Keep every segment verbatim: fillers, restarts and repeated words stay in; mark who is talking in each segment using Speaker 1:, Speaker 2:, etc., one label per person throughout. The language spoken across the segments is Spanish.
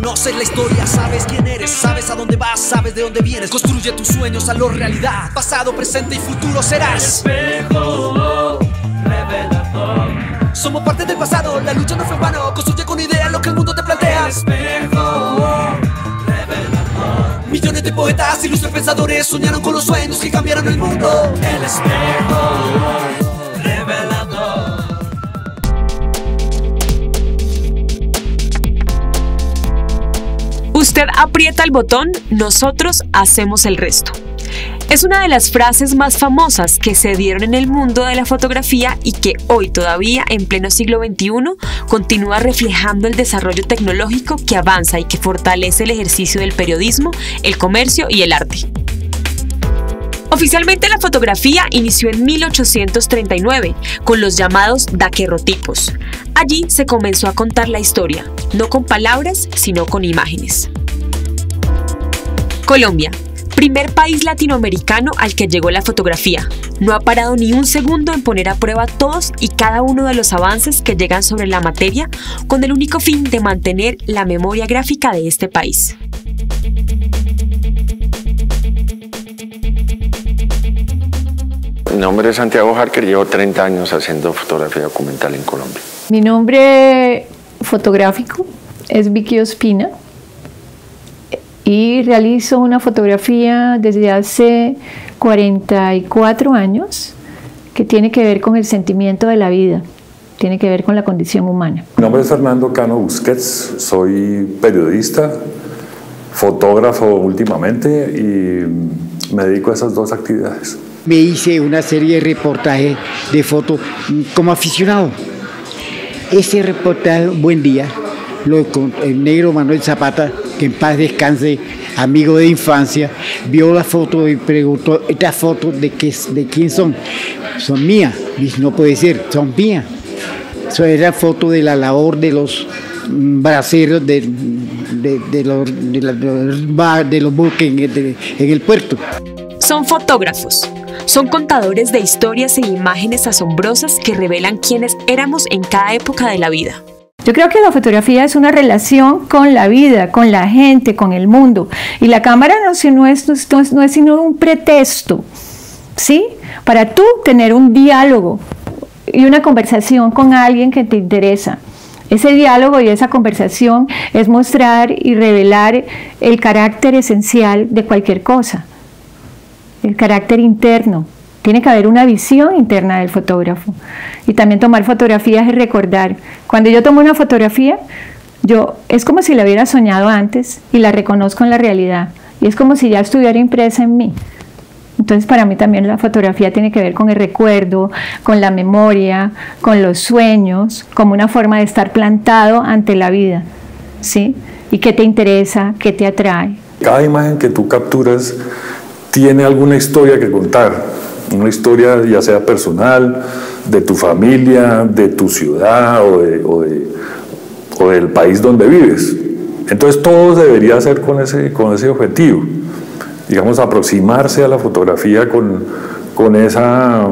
Speaker 1: Conoces la historia, sabes quién eres, sabes a dónde vas, sabes de dónde vienes. Construye tus sueños, hazlo realidad. Pasado, presente y futuro serás.
Speaker 2: Espejo revelador.
Speaker 1: Somos parte del pasado, la lucha no fue en vano. Construye con ideas lo que el mundo te plantea.
Speaker 2: Espejo revelador.
Speaker 1: Millones de poetas, ilustres pensadores soñaron con los sueños que cambiaron el mundo.
Speaker 2: El espejo revelador.
Speaker 3: Usted aprieta el botón, nosotros hacemos el resto. Es una de las frases más famosas que se dieron en el mundo de la fotografía y que hoy todavía, en pleno siglo veintiuno, continúa reflejando el desarrollo tecnológico que avanza y que fortalece el ejercicio del periodismo, el comercio y el arte. Oficialmente la fotografía inició en mil ochocientos treinta y nueve con los llamados daguerrotipos. Allí se comenzó a contar la historia, no con palabras, sino con imágenes. Colombia, primer país latinoamericano al que llegó la fotografía. No ha parado ni un segundo en poner a prueba todos y cada uno de los avances que llegan sobre la materia con el único fin de mantener la memoria gráfica de este país.
Speaker 4: Mi nombre es Santiago Harker, llevo treinta años haciendo fotografía documental en Colombia.
Speaker 5: Mi nombre fotográfico es Vicky Ospina y realizo una fotografía desde hace cuarenta y cuatro años que tiene que ver con el sentimiento de la vida, tiene que ver con la condición humana.
Speaker 6: Mi nombre es Fernando Cano Busquets, soy periodista, fotógrafo últimamente y me dedico a esas dos actividades.
Speaker 7: Me hice una serie de reportajes de fotos como aficionado. Ese reportaje, Buen Día, lo, el negro Manuel Zapata, que en paz descanse, amigo de infancia, vio la foto y preguntó, ¿estas fotos de, qué, de quién son? Son mías. Dice, no puede ser, son mías. Eso era foto de la labor de los braceros de, de, de, los, de, la, de, los, de los buques en el, en el puerto.
Speaker 3: Son fotógrafos. Son contadores de historias e imágenes asombrosas que revelan quiénes éramos en cada época de la vida.
Speaker 5: Yo creo que la fotografía es una relación con la vida, con la gente, con el mundo. Y la cámara no, no, es, no, es, no es sino un pretexto, ¿sí? Para tú tener un diálogo y una conversación con alguien que te interesa. Ese diálogo y esa conversación es mostrar y revelar el carácter esencial de cualquier cosa. El carácter interno. Tiene que haber una visión interna del fotógrafo. Y también tomar fotografías y recordar. Cuando yo tomo una fotografía, yo es como si la hubiera soñado antes y la reconozco en la realidad. Y es como si ya estuviera impresa en mí. Entonces para mí también la fotografía tiene que ver con el recuerdo, con la memoria, con los sueños, como una forma de estar plantado ante la vida, ¿sí? Y qué te interesa, qué te atrae.
Speaker 6: Cada imagen que tú capturas tiene alguna historia que contar, una historia ya sea personal, de tu familia, de tu ciudad o, de, o, de, o del país donde vives. Entonces todo debería ser con ese, con ese objetivo, digamos, aproximarse a la fotografía con, con, esa,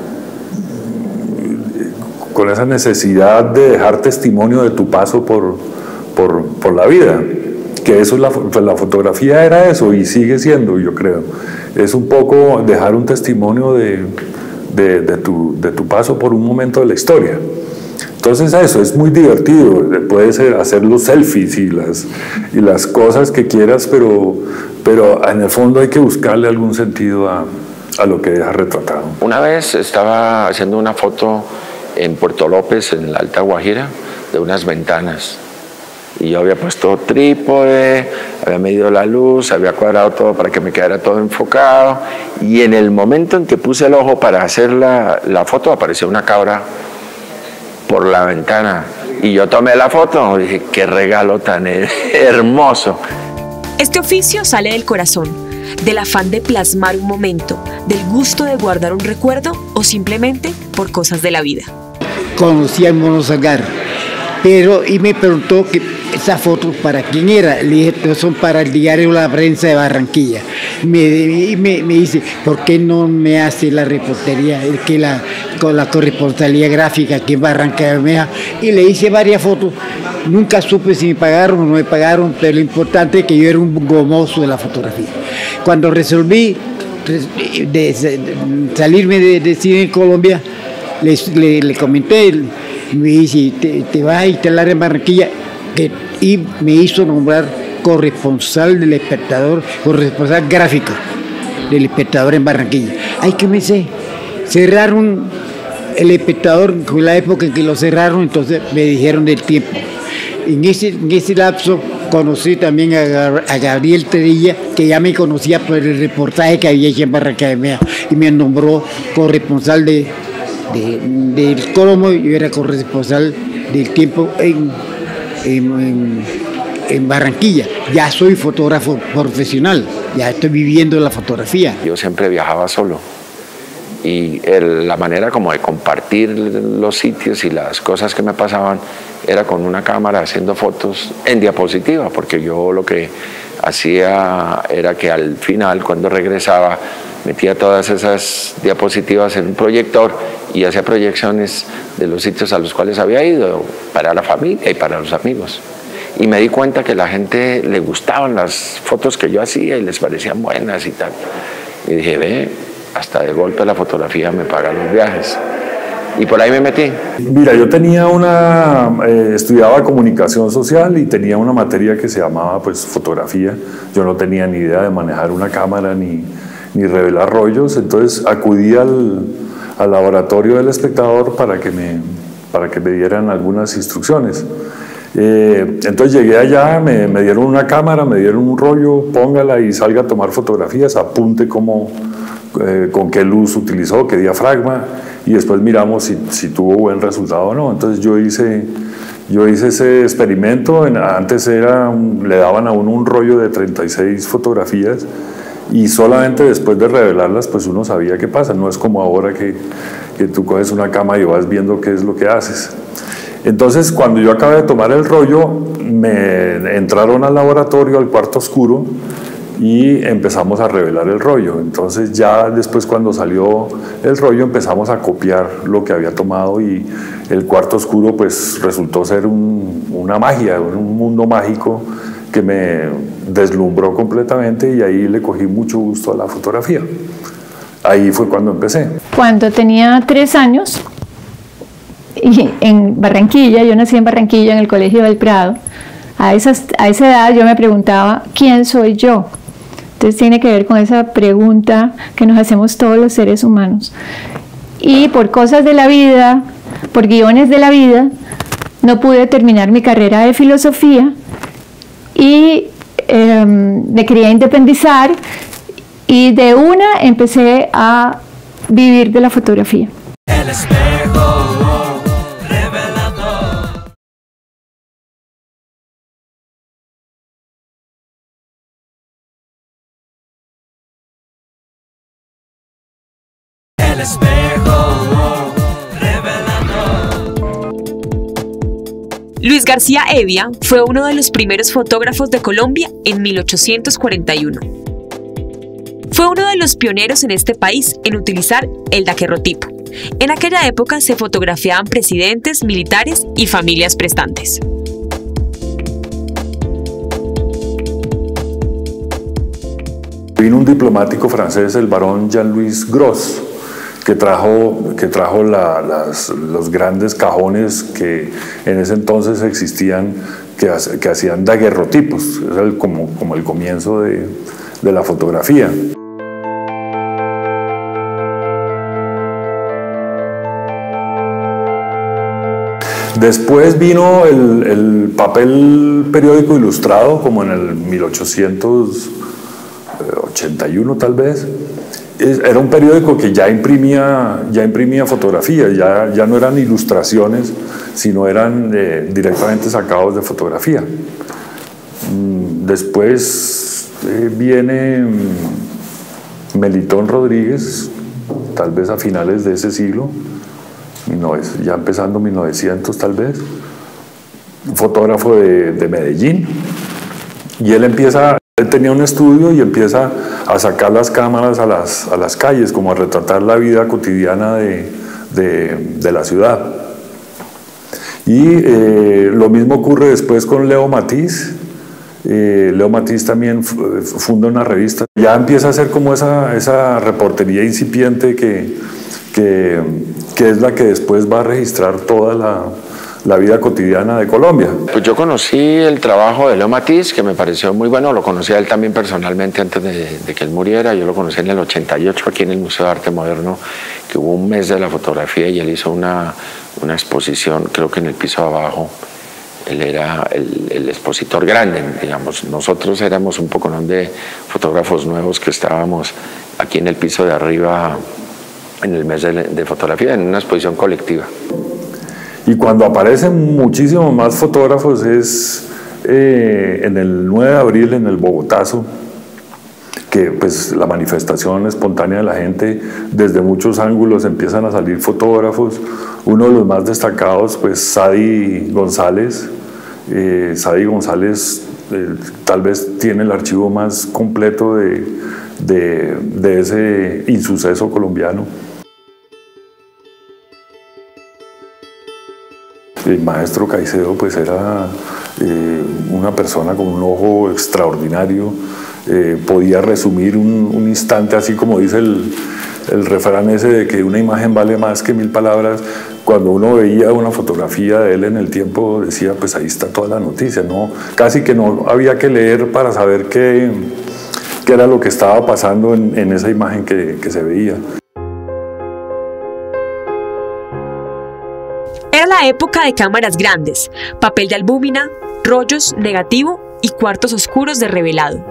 Speaker 6: con esa necesidad de dejar testimonio de tu paso por, por, por la vida. Que eso es la, pues la fotografía era eso y sigue siendo, yo creo. Es un poco dejar un testimonio de, de, de, tu, de tu paso por un momento de la historia. Entonces eso, es muy divertido, puedes hacer los selfies y las, y las cosas que quieras, pero, pero en el fondo hay que buscarle algún sentido a, a lo que dejas retratado.
Speaker 4: Una vez estaba haciendo una foto en Puerto López, en la Alta Guajira, de unas ventanas. Y yo había puesto trípode, había medido la luz, había cuadrado todo para que me quedara todo enfocado. Y en el momento en que puse el ojo para hacer la, la foto, apareció una cabra por la ventana. Y yo tomé la foto y dije, qué regalo tan hermoso.
Speaker 3: Este oficio sale del corazón, del afán de plasmar un momento, del gusto de guardar un recuerdo o simplemente por cosas de la vida.
Speaker 7: Conocí al Mono Salgar, pero y me preguntó que esas fotos para quién era. Le dije, son para el diario La Prensa de Barranquilla. Me, me, me dice, ¿por qué no me hace la reportería, que la, con la corresponsalía gráfica aquí en Barranca Bermeja? Y le hice varias fotos. Nunca supe si me pagaron o no me pagaron, pero lo importante es que yo era un gomoso de la fotografía. Cuando resolví de, de, de salirme de, de cine en Colombia, les, le, le comenté, me dice, te, te vas a instalar en Barranquilla, que, y me hizo nombrar corresponsal del Espectador, corresponsal gráfico del Espectador en Barranquilla. Ay, que me sé, cerraron el Espectador, fue la época en que lo cerraron, entonces me dijeron del tiempo. En ese, en ese lapso conocí también a, a Gabriel Terilla, que ya me conocía por el reportaje que había hecho en Barranquilla, y me nombró corresponsal de, de, del Colomo. Yo era corresponsal del tiempo en, en, en, en Barranquilla. Ya soy fotógrafo profesional, ya estoy viviendo la fotografía.
Speaker 4: Yo siempre viajaba solo. Y el, la manera como de compartir los sitios y las cosas que me pasaban era con una cámara haciendo fotos en diapositiva, porque yo lo que hacía era que al final, cuando regresaba, metía todas esas diapositivas en un proyector y hacía proyecciones de los sitios a los cuales había ido para la familia y para los amigos. Y me di cuenta que a la gente le gustaban las fotos que yo hacía y les parecían buenas y tal. Y dije, ve, hasta de golpe la fotografía me paga los viajes. Y por ahí me metí.
Speaker 6: Mira, yo tenía una, eh, estudiaba comunicación social y tenía una materia que se llamaba pues fotografía. Yo no tenía ni idea de manejar una cámara ni, ni revelar rollos, entonces acudí al, al laboratorio del Espectador para que me, para que me dieran algunas instrucciones. Eh, entonces llegué allá, me, me dieron una cámara, me dieron un rollo, póngala y salga a tomar fotografías, apunte cómo, eh, con qué luz utilizó, qué diafragma, y después miramos si, si tuvo buen resultado o no. Entonces yo hice, yo hice ese experimento. En, antes era un, le daban a uno un rollo de treinta y seis fotografías y solamente después de revelarlas pues uno sabía qué pasa. No es como ahora que, que tú coges una cámara y vas viendo qué es lo que haces. Entonces cuando yo acabé de tomar el rollo me entraron al laboratorio, al cuarto oscuro, y empezamos a revelar el rollo. Entonces ya después, cuando salió el rollo, empezamos a copiar lo que había tomado, y el cuarto oscuro pues resultó ser un, una magia, un mundo mágico que me deslumbró completamente, y ahí le cogí mucho gusto a la fotografía. Ahí fue cuando empecé.
Speaker 5: Cuando tenía tres años, y en Barranquilla, yo nací en Barranquilla, en el Colegio del Prado, a, esas, a esa edad yo me preguntaba, ¿quién soy yo? Entonces tiene que ver con esa pregunta que nos hacemos todos los seres humanos. Y por cosas de la vida, por guiones de la vida, no pude terminar mi carrera de filosofía y eh, me quería independizar, y de una empecé a vivir de la fotografía.
Speaker 2: El espejo revelador. El espejo revelador.
Speaker 3: Luis García Hevia fue uno de los primeros fotógrafos de Colombia en mil ochocientos cuarenta y uno. Fue uno de los pioneros en este país en utilizar el daguerrotipo. En aquella época se fotografiaban presidentes, militares y familias prestantes.
Speaker 6: Vino un diplomático francés, el barón Jean-Louis Gros, que trajo, que trajo la, las, los grandes cajones que en ese entonces existían, que, que hacían daguerrotipos. Era el, como, como el comienzo de, de la fotografía. Después vino el, el papel periódico ilustrado, como en el mil ochocientos ochenta y uno tal vez. Era un periódico que ya imprimía, ya imprimía fotografías, ya, ya no eran ilustraciones, sino eran eh, directamente sacados de fotografía. Después eh, viene Melitón Rodríguez, tal vez a finales de ese siglo, ya empezando mil novecientos tal vez, un fotógrafo de, de Medellín, y él empieza, él tenía un estudio y empieza a sacar las cámaras a las, a las calles, como a retratar la vida cotidiana de, de, de la ciudad. Y eh, lo mismo ocurre después con Leo Matiz. Eh, Leo Matiz también funda una revista. Ya empieza a ser como esa, esa reportería incipiente que, que, que es la que después va a registrar toda la, la vida cotidiana de Colombia.
Speaker 4: Pues yo conocí el trabajo de Leo Matiz, que me pareció muy bueno. Lo conocí a él también personalmente antes de, de que él muriera. Yo lo conocí en el ochenta y ocho aquí en el Museo de Arte Moderno, que hubo un mes de la fotografía y él hizo una, una exposición, creo que en el piso de abajo. Él era el, el expositor grande, digamos. Nosotros éramos un poco ¿no? de fotógrafos nuevos que estábamos aquí en el piso de arriba en el mes de, de fotografía, en una exposición colectiva.
Speaker 6: Y cuando aparecen muchísimos más fotógrafos es eh, en el nueve de abril en el Bogotazo, que pues la manifestación espontánea de la gente, desde muchos ángulos empiezan a salir fotógrafos. Uno de los más destacados, pues Sadi González. Eh, Sadi González eh, tal vez tiene el archivo más completo de, de, de ese insuceso colombiano. El maestro Caicedo pues era eh, una persona con un ojo extraordinario. Eh, podía resumir un, un instante, así como dice el, el refrán ese de que una imagen vale más que mil palabras. Cuando uno veía una fotografía de él en el tiempo, decía, pues ahí está toda la noticia, ¿no? Casi que no había que leer para saber qué, qué era lo que estaba pasando en, en esa imagen que, que se veía.
Speaker 3: Era la época de cámaras grandes, papel de albúmina, rollos, negativo y cuartos oscuros de revelado.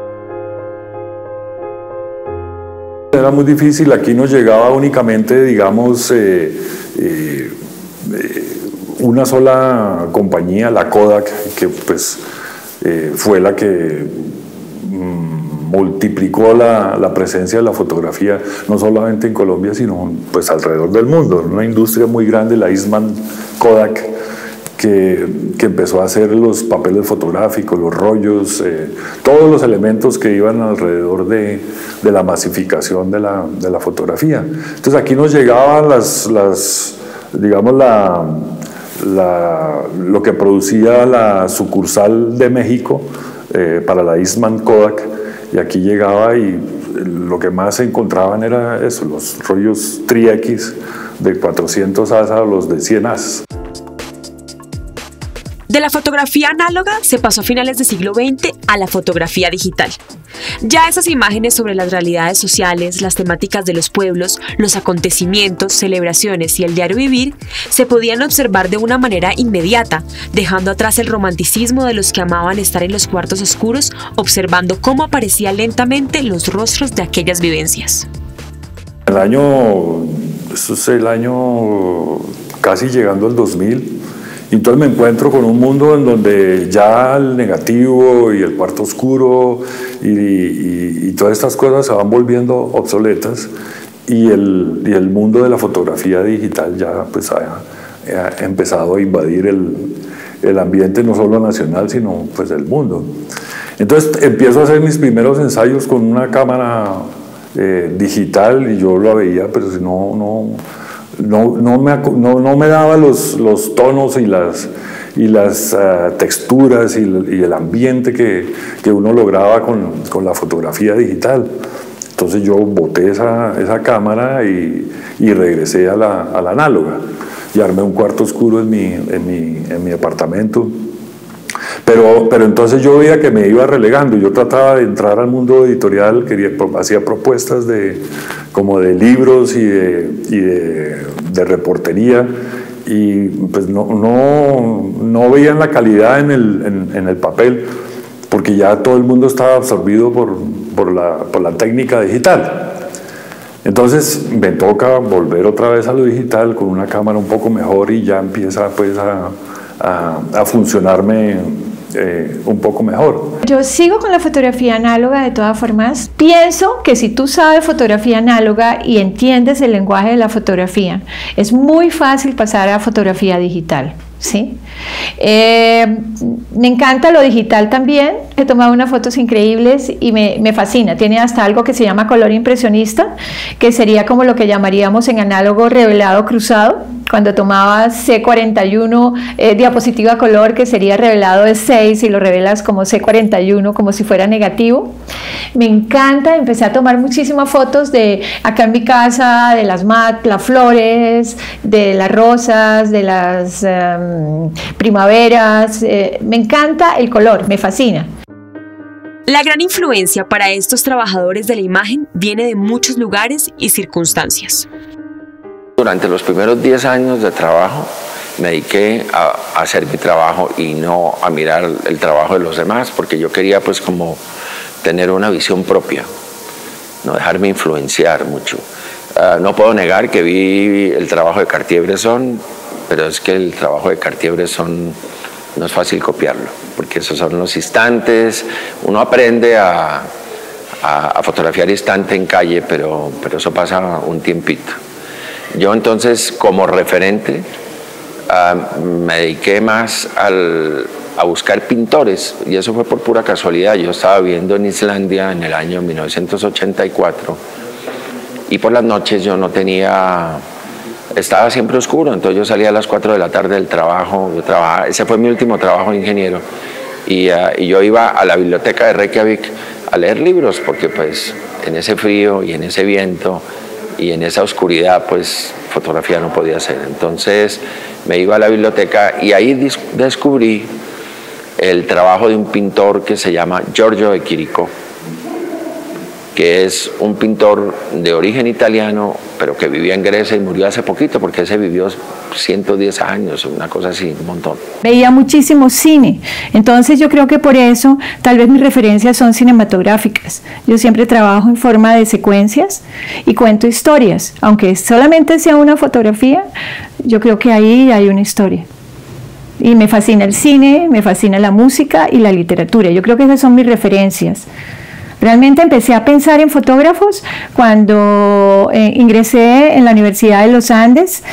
Speaker 6: Era muy difícil, aquí nos llegaba únicamente, digamos, eh, eh, eh, una sola compañía, la Kodak, que pues eh, fue la que mm, multiplicó la, la presencia de la fotografía, no solamente en Colombia, sino pues alrededor del mundo. Una industria muy grande, la Eastman Kodak, que, que empezó a hacer los papeles fotográficos, los rollos, eh, todos los elementos que iban alrededor de, de la masificación de la, de la fotografía. Entonces aquí nos llegaban las, las digamos, la, la, lo que producía la sucursal de México eh, para la Eastman Kodak, y aquí llegaba y lo que más se encontraban era eso, los rollos tri equis de cuatrocientos asa o los de cien asa.
Speaker 3: De la fotografía análoga se pasó a finales del siglo veinte a la fotografía digital. Ya esas imágenes sobre las realidades sociales, las temáticas de los pueblos, los acontecimientos, celebraciones y el diario vivir se podían observar de una manera inmediata, dejando atrás el romanticismo de los que amaban estar en los cuartos oscuros, observando cómo aparecían lentamente los rostros de aquellas vivencias.
Speaker 6: El año, eso es el año casi llegando al dos mil, y entonces me encuentro con un mundo en donde ya el negativo y el cuarto oscuro y, y, y todas estas cosas se van volviendo obsoletas, y el, y el mundo de la fotografía digital ya pues ha, ha empezado a invadir el, el ambiente no solo nacional sino pues del mundo. Entonces empiezo a hacer mis primeros ensayos con una cámara eh, digital, y yo lo veía, pero si no... no No, no, me, no, no me daba los, los tonos y las, y las uh, texturas y, y el ambiente que, que uno lograba con, con la fotografía digital. Entonces yo boté esa, esa cámara y, y regresé a la, a la análoga y armé un cuarto oscuro en mi, en mi, en mi apartamento. Pero, pero entonces yo veía que me iba relegando. Yo trataba de entrar al mundo editorial, quería, hacía propuestas de, como de libros y de, y de, de reportería, y pues no, no, no veían la calidad en el, en, en el papel, porque ya todo el mundo estaba absorbido por, por, la, por la técnica digital. Entonces me toca volver otra vez a lo digital con una cámara un poco mejor, y ya empieza pues a, a, a funcionarme Eh, un poco mejor.
Speaker 5: Yo sigo con la fotografía análoga de todas formas. Pienso que si tú sabes fotografía análoga y entiendes el lenguaje de la fotografía, es muy fácil pasar a fotografía digital. ¿sí? Eh, me encanta lo digital también, he tomado unas fotos increíbles y me, me fascina, tiene hasta algo que se llama color impresionista, que sería como lo que llamaríamos en análogo revelado cruzado, cuando tomabas C cuarenta y uno eh, diapositiva color, que sería revelado de seis y lo revelas como C cuarenta y uno, como si fuera negativo. Me encanta, empecé a tomar muchísimas fotos de acá en mi casa, de las, mat, las flores, de las rosas, de las um, primaveras, eh, me encanta el color, me fascina.
Speaker 3: La gran influencia para estos trabajadores de la imagen viene de muchos lugares y circunstancias.
Speaker 4: Durante los primeros diez años de trabajo me dediqué a, a hacer mi trabajo y no a mirar el trabajo de los demás, porque yo quería pues como tener una visión propia, no dejarme influenciar mucho. Uh, no puedo negar que vi el trabajo de Cartier-Bresson, pero es que el trabajo de Cartier-Bresson no es fácil copiarlo, porque esos son los instantes, uno aprende a, a, a fotografiar instante en calle, pero, pero eso pasa un tiempito. Yo entonces, como referente, uh, me dediqué más al, a buscar pintores, y eso fue por pura casualidad. Yo estaba viviendo en Islandia en el año mil novecientos ochenta y cuatro, y por las noches yo no tenía, estaba siempre oscuro, entonces yo salía a las cuatro de la tarde del trabajo, yo trabajaba, ese fue mi último trabajo de ingeniero, y, uh, y yo iba a la biblioteca de Reykjavik a leer libros, porque pues en ese frío y en ese viento y en esa oscuridad pues fotografía no podía hacer. Entonces me iba a la biblioteca y ahí descubrí el trabajo de un pintor que se llama Giorgio de Chirico, que es un pintor de origen italiano, pero que vivía en Grecia y murió hace poquito, porque ese vivió ciento diez años, una cosa así, un montón.
Speaker 5: Veía muchísimo cine, entonces yo creo que por eso tal vez mis referencias son cinematográficas. Yo siempre trabajo en forma de secuencias y cuento historias, aunque solamente sea una fotografía, yo creo que ahí hay una historia. Y me fascina el cine, me fascina la música y la literatura, yo creo que esas son mis referencias. Realmente empecé a pensar en fotógrafos cuando eh, ingresé en la Universidad de los Andes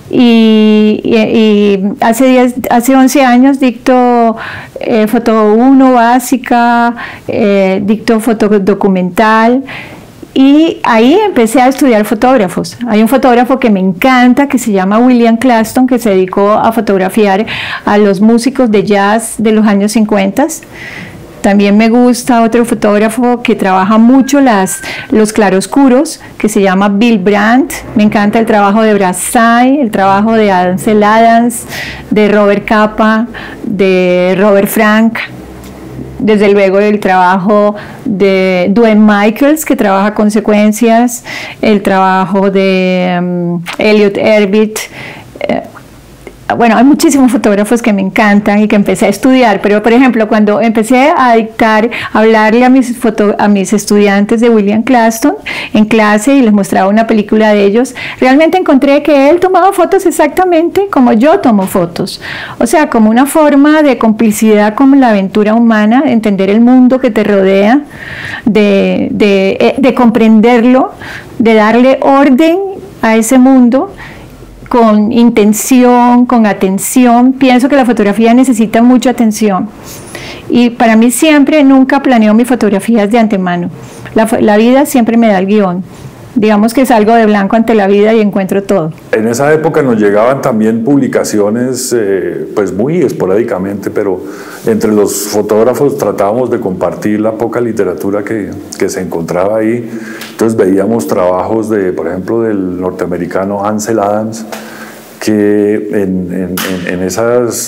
Speaker 5: y, y, y hace, diez, hace once años dicto eh, foto uno básica, eh, dicto foto documental y ahí empecé a estudiar fotógrafos. Hay un fotógrafo que me encanta que se llama William Claston, que se dedicó a fotografiar a los músicos de jazz de los años cincuenta. También me gusta otro fotógrafo que trabaja mucho las, los claroscuros, que se llama Bill Brandt. Me encanta el trabajo de Brassai, el trabajo de Ansel Adams, de Robert Capa, de Robert Frank. Desde luego el trabajo de Duane Michaels, que trabaja con secuencias, el trabajo de um, Elliot Erwitt. Eh, Bueno, hay muchísimos fotógrafos que me encantan y que empecé a estudiar, pero por ejemplo, cuando empecé a dictar, a hablarle a mis, foto, a mis estudiantes de William Claston en clase y les mostraba una película de ellos, realmente encontré que él tomaba fotos exactamente como yo tomo fotos, o sea, como una forma de complicidad con la aventura humana, de entender el mundo que te rodea, de, de, de comprenderlo, de darle orden a ese mundo, con intención, con atención. Pienso que la fotografía necesita mucha atención y para mí siempre, nunca planeo mis fotografías de antemano. La, la vida siempre me da el guión. Digamos que salgo de blanco ante la vida y encuentro todo.
Speaker 6: En esa época nos llegaban también publicaciones, eh, pues muy esporádicamente, pero entre los fotógrafos tratábamos de compartir la poca literatura que, que se encontraba ahí. Entonces veíamos trabajos de, por ejemplo, del norteamericano Ansel Adams, que en, en, en, en esas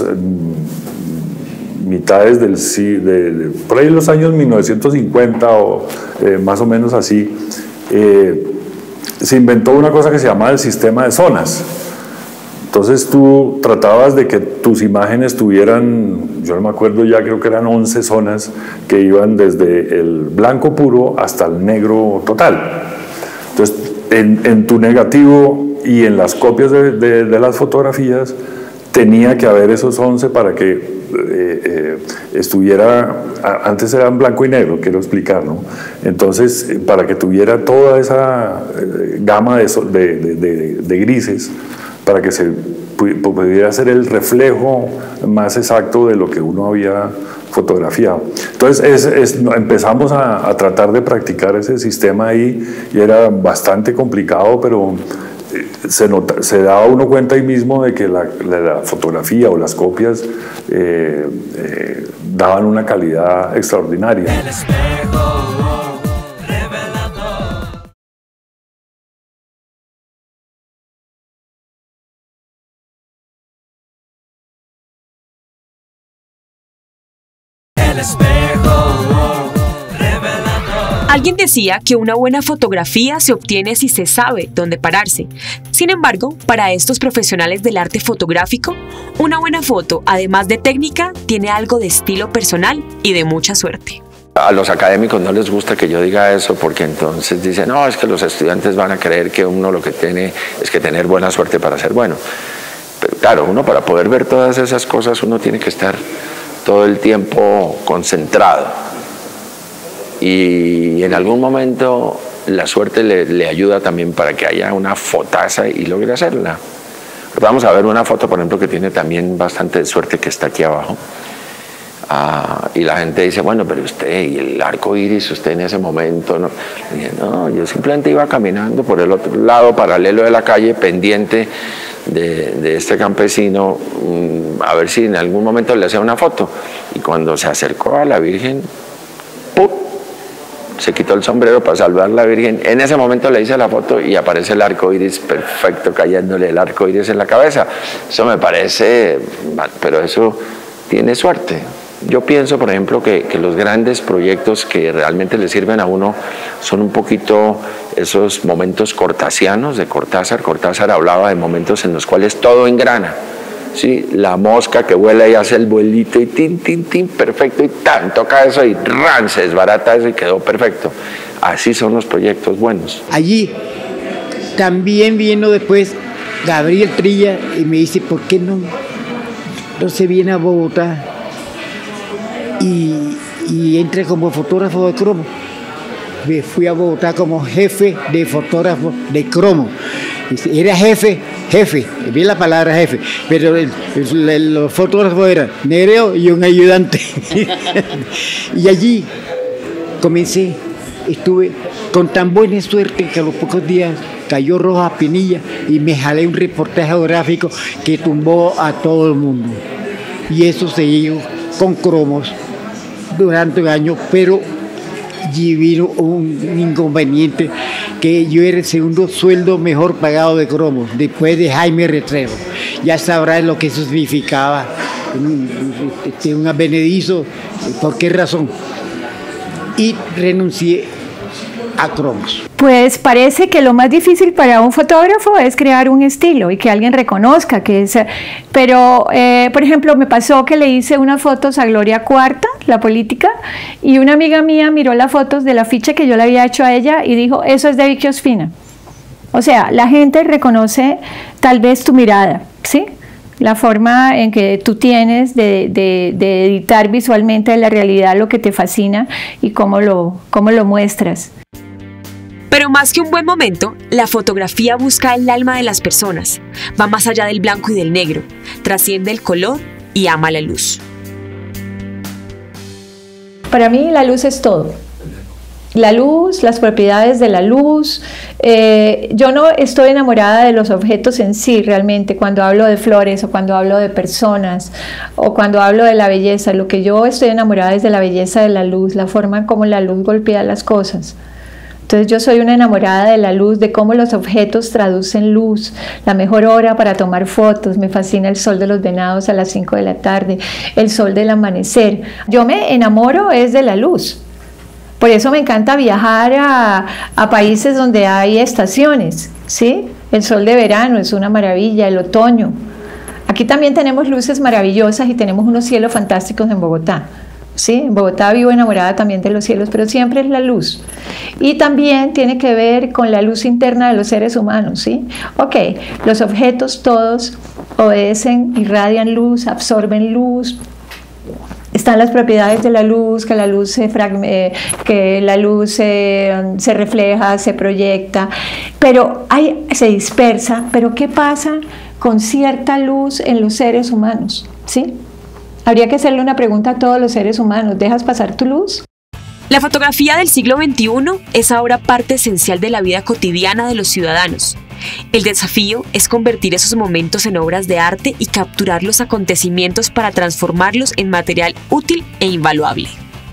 Speaker 6: en mitades del de, de, por ahí los años mil novecientos cincuenta o eh, más o menos así, eh, se inventó una cosa que se llamaba el sistema de zonas. Entonces tú tratabas de que tus imágenes tuvieran, yo no me acuerdo ya, creo que eran once zonas que iban desde el blanco puro hasta el negro total. Entonces en, en tu negativo y en las copias de, de, de las fotografías tenía que haber esos once para que eh, eh, estuviera, antes era en blanco y negro, quiero explicar, ¿no? Entonces, para que tuviera toda esa eh, gama de, de, de, de grises, para que se pudiera ser el reflejo más exacto de lo que uno había fotografiado. Entonces es, es, empezamos a, a tratar de practicar ese sistema ahí y era bastante complicado, pero se, nota, se daba uno cuenta ahí mismo de que la, la, la fotografía o las copias eh, eh, daban una calidad extraordinaria.
Speaker 2: El espejo. El espejo revelador.
Speaker 3: Alguien decía que una buena fotografía se obtiene si se sabe dónde pararse. Sin embargo, para estos profesionales del arte fotográfico, una buena foto, además de técnica, tiene algo de estilo personal y de mucha suerte.
Speaker 4: A los académicos no les gusta que yo diga eso porque entonces dicen, no, es que los estudiantes van a creer que uno lo que tiene es que tener buena suerte para ser bueno. Pero claro, uno para poder ver todas esas cosas, uno tiene que estar todo el tiempo concentrado y en algún momento la suerte le, le ayuda también para que haya una fotaza y logre hacerla. Vamos a ver una foto, por ejemplo, que tiene también bastante suerte, que está aquí abajo. Ah, y la gente dice, bueno, pero usted y el arco iris, usted en ese momento, ¿no? Y dije, no, yo simplemente iba caminando por el otro lado, paralelo de la calle, pendiente de, de este campesino, um, a ver si en algún momento le hacía una foto. Y cuando se acercó a la Virgen, ¡pum!, se quitó el sombrero para saludar a la Virgen. En ese momento le hice la foto y aparece el arco iris perfecto, cayéndole el arco iris en la cabeza. Eso me parece, pero eso tiene suerte. Yo pienso, por ejemplo, que, que los grandes proyectos que realmente le sirven a uno son un poquito esos momentos cortasianos de Cortázar. Cortázar hablaba de momentos en los cuales todo engrana, ¿sí? La mosca que vuela y hace el vuelito y tin, tin, tin, perfecto, y tan, toca eso y ran, se desbarata eso y quedó perfecto. Así son los proyectos buenos.
Speaker 7: Allí también vino después Gabriel Trilla y me dice, ¿por qué no, no se viene a Bogotá? Y, y entré como fotógrafo de cromo. Me fui a Bogotá como jefe de fotógrafo de cromo. Era jefe, jefe, vi la palabra jefe, pero el, el, los fotógrafos eran Nereo y un ayudante. Y allí comencé, estuve con tan buena suerte que a los pocos días cayó Rojas Pinilla y me jalé un reportaje geográfico que tumbó a todo el mundo. Y eso se hizo con cromos durante un año, pero allí vino un inconveniente, que yo era el segundo sueldo mejor pagado de cromos, después de Jaime Retrero. Ya sabrás lo que eso significaba, un, un advenedizo, ¿por qué razón? Y renuncié a cromos.
Speaker 5: Pues parece que lo más difícil para un fotógrafo es crear un estilo y que alguien reconozca que es... Pero, eh, por ejemplo, me pasó que le hice unas fotos a Gloria Cuarta, la política, y una amiga mía miró las fotos del afiche que yo le había hecho a ella y dijo, eso es de Vicky Ospina. O sea, la gente reconoce tal vez tu mirada, ¿sí? La forma en que tú tienes de, de, de editar visualmente la realidad, lo que te fascina y cómo lo, cómo lo muestras.
Speaker 3: Pero más que un buen momento, la fotografía busca el alma de las personas, va más allá del blanco y del negro, trasciende el color y ama la luz.
Speaker 5: Para mí la luz es todo. La luz, las propiedades de la luz. Eh, yo no estoy enamorada de los objetos en sí realmente, cuando hablo de flores o cuando hablo de personas o cuando hablo de la belleza. Lo que yo estoy enamorada es de la belleza de la luz, la forma en cómo la luz golpea las cosas. Entonces yo soy una enamorada de la luz, de cómo los objetos traducen luz, la mejor hora para tomar fotos. Me fascina el sol de los venados a las cinco de la tarde, el sol del amanecer. Yo me enamoro es de la luz. Por eso me encanta viajar a, a países donde hay estaciones, ¿sí? El sol de verano es una maravilla, el otoño. Aquí también tenemos luces maravillosas y tenemos unos cielos fantásticos en Bogotá. Sí, en Bogotá vivo enamorada también de los cielos, pero siempre es la luz. Y también tiene que ver con la luz interna de los seres humanos, ¿sí? Ok, los objetos todos obedecen, irradian luz, absorben luz. Están las propiedades de la luz, que la luz se, eh, que la luz se, se refleja, se proyecta, pero hay, se dispersa. Pero ¿qué pasa con cierta luz en los seres humanos, ¿sí? Habría que hacerle una pregunta a todos los seres humanos, ¿dejas pasar tu luz?
Speaker 3: La fotografía del siglo veintiuno es ahora parte esencial de la vida cotidiana de los ciudadanos. El desafío es convertir esos momentos en obras de arte y capturar los acontecimientos para transformarlos en material útil e invaluable.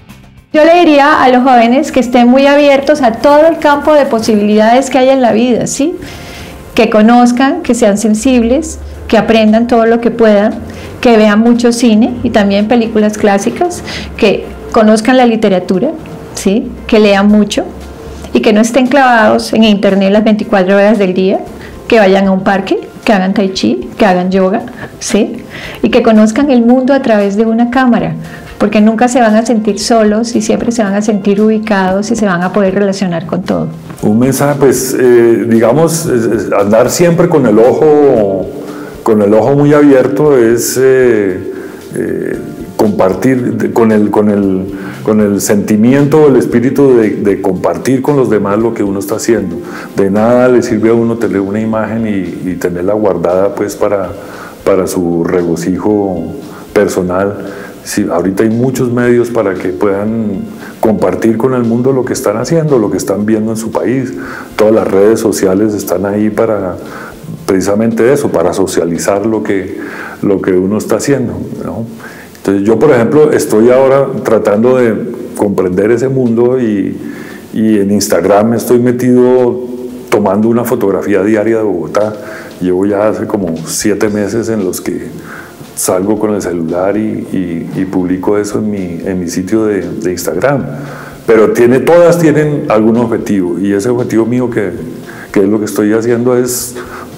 Speaker 5: Yo le diría a los jóvenes que estén muy abiertos a todo el campo de posibilidades que hay en la vida, ¿sí? Que conozcan, que sean sensibles, que aprendan todo lo que puedan, que vean mucho cine y también películas clásicas, que conozcan la literatura, ¿sí? Que lean mucho y que no estén clavados en internet las veinticuatro horas del día, que vayan a un parque, que hagan tai chi, que hagan yoga, ¿sí? Y que conozcan el mundo a través de una cámara, porque nunca se van a sentir solos y siempre se van a sentir ubicados y se van a poder relacionar con todo.
Speaker 6: Un mensaje, pues, eh, digamos, andar siempre con el ojo, con el ojo muy abierto es eh, eh, compartir con el, con el, con el sentimiento, el espíritu de, de compartir con los demás lo que uno está haciendo. De nada le sirve a uno tener una imagen y, y tenerla guardada, pues, para, para su regocijo personal. Sí, ahorita hay muchos medios para que puedan compartir con el mundo lo que están haciendo, lo que están viendo en su país. Todas las redes sociales están ahí para precisamente eso, para socializar lo que, lo que uno está haciendo, ¿no? Entonces yo, por ejemplo, estoy ahora tratando de comprender ese mundo y, y en Instagram estoy metido tomando una fotografía diaria de Bogotá. Llevo ya hace como siete meses en los que salgo con el celular y, y, y publico eso en mi, en mi sitio de, de Instagram. Pero tiene, todas tienen algún objetivo y ese objetivo mío que, que es lo que estoy haciendo es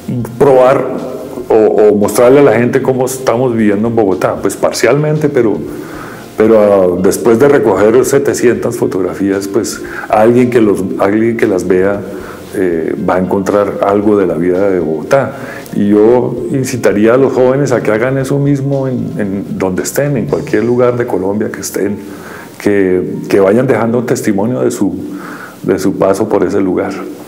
Speaker 6: probar o, o mostrarle a la gente cómo estamos viviendo en Bogotá. Pues parcialmente, pero, pero uh, después de recoger setecientas fotografías, pues alguien que, los, alguien que las vea eh, va a encontrar algo de la vida de Bogotá. Y yo incitaría a los jóvenes a que hagan eso mismo en, en donde estén, en cualquier lugar de Colombia que estén, que, que vayan dejando testimonio de su, de su paso por ese lugar.